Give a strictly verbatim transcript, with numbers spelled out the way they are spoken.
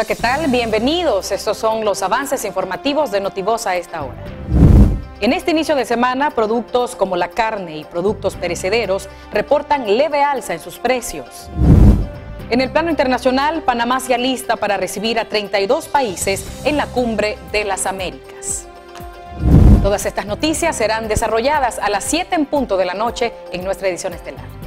Hola, ¿qué tal? Bienvenidos. Estos son los avances informativos de Notivoz a esta hora. En este inicio de semana, productos como la carne y productos perecederos reportan leve alza en sus precios. En el plano internacional, Panamá se alista para recibir a treinta y dos países en la Cumbre de las Américas. Todas estas noticias serán desarrolladas a las siete en punto de la noche en nuestra edición estelar.